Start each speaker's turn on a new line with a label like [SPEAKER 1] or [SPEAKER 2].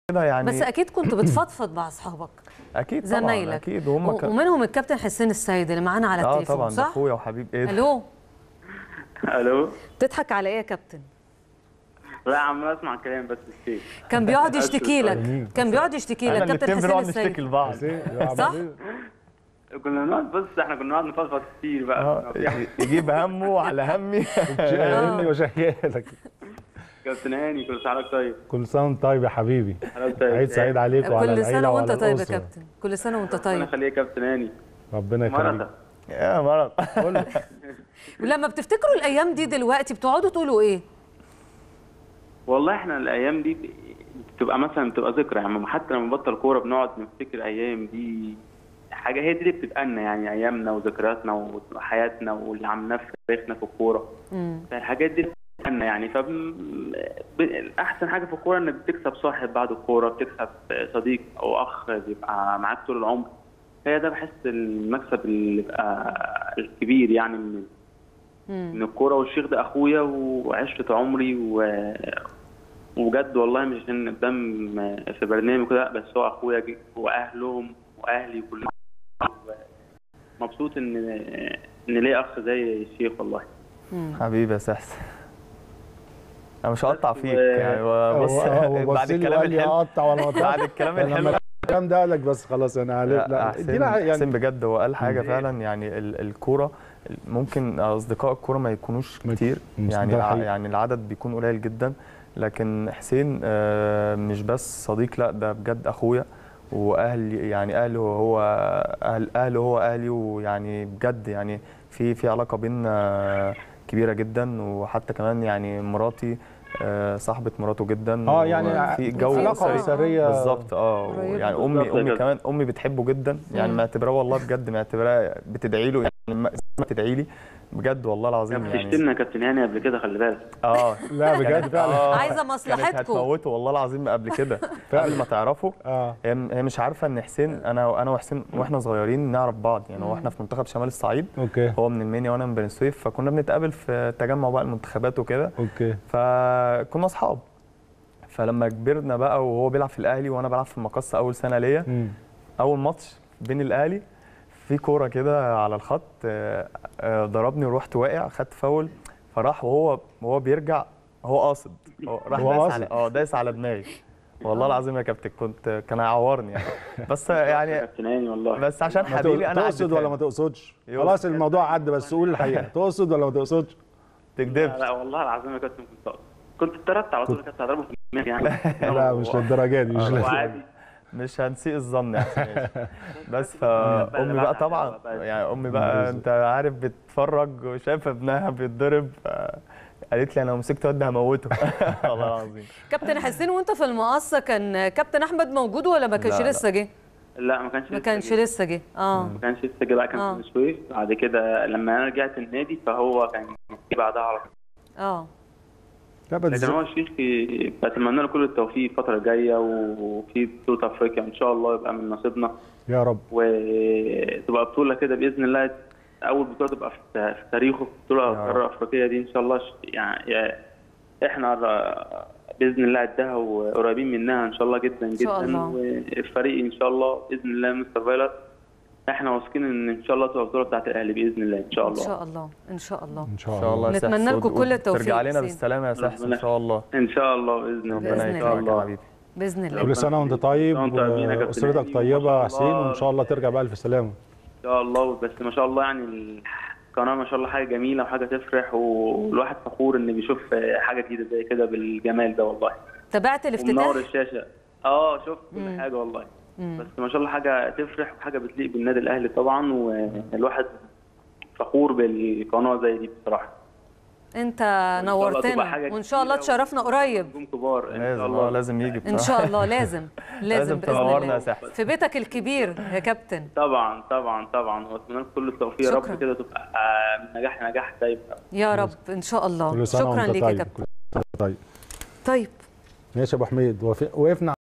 [SPEAKER 1] يعني.
[SPEAKER 2] بس اكيد كنت بتفضفض مع اصحابك،
[SPEAKER 1] اكيد
[SPEAKER 2] زمايلك
[SPEAKER 1] طبعا اكيد،
[SPEAKER 2] ومنهم الكابتن حسين السيد اللي معانا على التليفون.
[SPEAKER 1] طبعا
[SPEAKER 2] صح؟
[SPEAKER 1] ده اخويا وحبيب. ايه ده؟
[SPEAKER 2] الو.
[SPEAKER 3] الو.
[SPEAKER 2] بتضحك على ايه يا كابتن؟
[SPEAKER 3] لا عمال اسمع كلام بس الشيء
[SPEAKER 2] كان بيقعد يشتكي لك، كان بيقعد يشتكي لك كابتن حسين السيد.
[SPEAKER 1] نشتكي لبعض.
[SPEAKER 2] صح؟
[SPEAKER 3] كنا بنقعد، بص احنا كنا بنقعد نفضفض كتير بقى.
[SPEAKER 1] يجيب همه على همي.
[SPEAKER 4] شغلني وشغالك.
[SPEAKER 3] كابتن هاني كل سنه وانت طيب.
[SPEAKER 4] كل سنه وانت طيب يا حبيبي.
[SPEAKER 3] طيب.
[SPEAKER 4] عيد سعيد عليك وعلى العيله.
[SPEAKER 2] كل سنه وانت طيب يا
[SPEAKER 4] الأسرة.
[SPEAKER 2] كابتن، كل سنه وانت طيب.
[SPEAKER 3] ربنا يخليك يا كابتن هاني.
[SPEAKER 4] ربنا يخليك.
[SPEAKER 3] مرة.
[SPEAKER 1] يا مرض.
[SPEAKER 2] ولما بتفتكروا الايام دي دلوقتي بتقعدوا تقولوا ايه؟
[SPEAKER 3] والله احنا الايام دي بتبقى ذكرى، يعني حتى لما نبطل كوره بنقعد نفتكر الايام دي. حاجه هي دي اللي بتبقى لنا، يعني ايامنا وذكرياتنا وحياتنا واللي عملناه في تاريخنا في الكوره. فالحاجات دي بتبقى لنا يعني. احسن حاجه في الكوره انك بتكسب صاحب بعد الكوره، بتكسب صديق او اخ بيبقى معاك طول العمر. هي ده بحس المكسب اللي بيبقى الكبير يعني من الكوره. والشيخ ده اخويا وعشره عمري وبجد والله مش عشان قدام في برنامج كده، بس هو اخويا واهلهم واهلي كلهم. مبسوط ان ليا اخ زي الشيخ والله.
[SPEAKER 1] حبيبي يا سحس، انا مش هقطع فيك يعني. بص
[SPEAKER 4] بعد الكلام الحلو
[SPEAKER 1] بعد الكلام الحلو
[SPEAKER 4] الكلام ده قالك بس خلاص انا عليك. لا
[SPEAKER 1] حسين بجد هو قال حاجه فعلا، يعني الكوره ممكن اصدقاء الكوره ما يكونوش كتير، يعني العدد بيكون قليل جدا، لكن حسين مش بس صديق، لا ده بجد اخويا واهلي، يعني اهله هو اهلي، ويعني بجد يعني في علاقه بيننا كبيره جدا. وحتى كمان يعني مراتي صاحبه مراته جدا.
[SPEAKER 4] يعني
[SPEAKER 1] في جو
[SPEAKER 4] علاقه اسريه
[SPEAKER 1] بالظبط. يعني امي كمان امي بتحبه جدا، يعني معتبراه والله بجد، معتبراه بتدعي له، يعني ما تدعي لي بجد والله العظيم. يعني
[SPEAKER 3] شتمنا كابتن هاني قبل كده، خلي بالك.
[SPEAKER 4] لا بجد فعلا.
[SPEAKER 2] عايزه مصلحتكم.
[SPEAKER 1] كانت هتموته والله العظيم قبل كده قبل ما تعرفوا. هي مش عارفه ان حسين، انا وحسين واحنا صغيرين نعرف بعض، يعني هو احنا في منتخب شمال الصعيد.
[SPEAKER 4] اوكي.
[SPEAKER 1] هو من المنيا وانا من بني سويف، فكنا بنتقابل في تجمع بقى المنتخبات وكده.
[SPEAKER 4] اوكي.
[SPEAKER 1] فكنا اصحاب. فلما كبرنا بقى وهو بيلعب في الاهلي وانا بلعب في المقصه، اول سنه ليا اول ماتش بين الاهلي، في كوره كده على الخط ضربني ورحت واقع، خدت فاول، فراح وهو بيرجع، هو قاصد، راح دايس على دماغي والله العظيم يا كابتن. كان هيعورني يعني، بس يعني
[SPEAKER 3] والله
[SPEAKER 1] بس عشان حبيبي انا
[SPEAKER 4] تقصد ولا ما تقصدش؟ خلاص الموضوع عدى، بس قول الحقيقه. تقصد ولا ما تقصدش؟
[SPEAKER 1] تكذبش.
[SPEAKER 3] لا والله العظيم يا كابتن كنت اتطردت على طول، كنت هضربه في الدماغ يعني.
[SPEAKER 4] لا مش للدرجه دي،
[SPEAKER 1] مش هنسيء الظن يعني. بس فامي بقى طبعا، يعني امي بقى انت عارف بتتفرج وشايفه ابنها بيتضرب، قالت لي انا لو مسكت واد هموته. والله العظيم.
[SPEAKER 2] كابتن حسين وانت في المقصه كان كابتن احمد موجود ولا ما كانش لسه جه؟
[SPEAKER 3] لا ما كانش
[SPEAKER 2] لسه جه.
[SPEAKER 3] ما كانش لسه جه بقى، كان في السويس. بعد كده لما انا رجعت النادي فهو كان بعدها على طول. لكن هو الشيخ بتمنى له كل التوفيق الفترة الجاية، وفي بطولة أفريقيا إن شاء الله يبقى من نصيبنا
[SPEAKER 4] يا رب،
[SPEAKER 3] وتبقى بطولة كده بإذن الله، أول بطولة تبقى في تاريخه، في البطولة القارة الأفريقية دي إن شاء الله. يعني إحنا بإذن الله قدها وقريبين منها إن شاء الله جدا جدا. والفريق إن شاء الله بإذن الله مستر فايلر، احنا واثقين ان شاء الله تبقى البطوله بتاعت الاهلي باذن الله. ان شاء الله.
[SPEAKER 2] ان شاء الله. ان شاء الله.
[SPEAKER 4] ان شاء الله.
[SPEAKER 2] نتمنى لكم كل التوفيق.
[SPEAKER 1] ترجع علينا بالسلامه يا سحس ان شاء الله.
[SPEAKER 3] ان شاء الله باذن الله.
[SPEAKER 1] ربنا يكرمك يا حبيبي.
[SPEAKER 2] باذن الله.
[SPEAKER 4] كل سنه وانت طيب واسرتك طيبه يا حسين، وان شاء الله ترجع بقى الف سلامه.
[SPEAKER 3] ان شاء الله. بس ما شاء الله يعني القناه ما شاء الله حاجه جميله وحاجه تفرح، والواحد فخور ان بيشوف حاجه جديده زي كده بالجمال ده والله.
[SPEAKER 2] تابعت الافتتاح؟
[SPEAKER 3] ومنور الشاشه. شفت كل حاجه والله. بس ما شاء الله حاجه تفرح وحاجه بتليق بالنادي الاهلي طبعا، والواحد فخور بالقناه زي دي بصراحه.
[SPEAKER 2] انت نورتنا، وان شاء الله تشرفنا قريب.
[SPEAKER 3] كبار ان شاء
[SPEAKER 1] الله. لازم يجي
[SPEAKER 2] ان شاء الله. لازم
[SPEAKER 1] تنورنا يا سحس
[SPEAKER 2] في بيتك الكبير يا كابتن.
[SPEAKER 3] طبعا طبعا طبعا، واتمنى لك كل التوفيق يا رب، كده تبقى من نجاح لنجاح دايما
[SPEAKER 2] يا رب ان شاء الله. شكرا ليك يا كابتن.
[SPEAKER 4] طيب ماشي يا ابو حميد، وقفنا